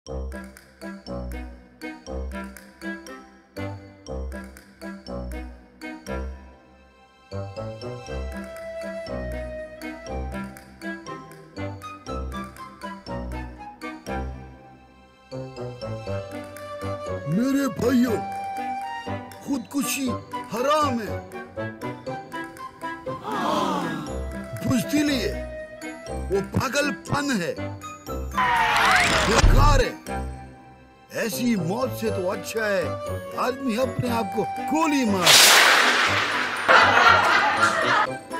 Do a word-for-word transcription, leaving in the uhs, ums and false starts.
मेरे भाइयों, खुदकुशी हराम है, बुज़दिली है, वो पागलपन है, बेकार है। ऐसी मौत से तो अच्छा है आदमी अपने आप को गोली मार।